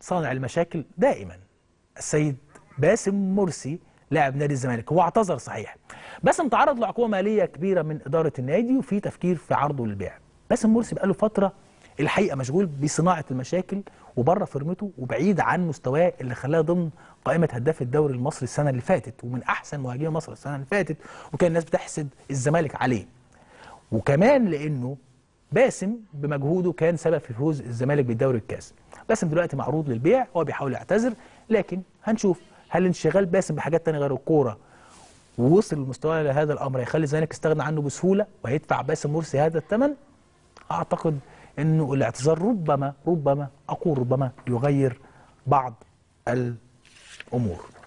صانع المشاكل دائما السيد باسم مرسي لاعب نادي الزمالك. هو اعتذر صحيح، باسم تعرض لعقوبه ماليه كبيره من اداره النادي وفي تفكير في عرضه للبيع. باسم مرسي بقاله فتره الحقيقه مشغول بصناعه المشاكل وبره فورمته وبعيد عن مستواه اللي خلاه ضمن قائمه هداف الدوري المصري السنه اللي فاتت ومن احسن مهاجمي مصر السنه اللي فاتت، وكان الناس بتحسد الزمالك عليه. وكمان لانه باسم بمجهوده كان سبب في فوز الزمالك بالدوري الكاس. باسم دلوقتي معروض للبيع، هو بيحاول يعتذر، لكن هنشوف هل انشغال باسم بحاجات تانية غير الكوره ووصل المستوى لهذا الامر هيخلي الزمالك يستغنى عنه بسهوله وهيدفع باسم مرسي هذا الثمن. اعتقد انه الاعتذار ربما يغير بعض الامور.